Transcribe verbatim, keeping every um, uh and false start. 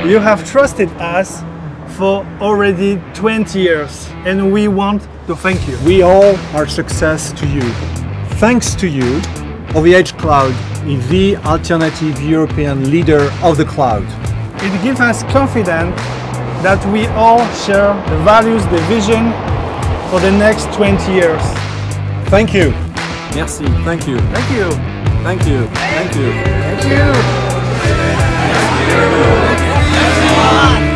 You have trusted us for already twenty years, and we want to thank you. We owe our success to you. Thanks to you, OVHcloud is the alternative European leader of the cloud. It gives us confidence that we all share the values, the vision for the next twenty years. Thank you. Merci. Thank you. Thank you. Thank you. Thank you. Thank you. Thank you.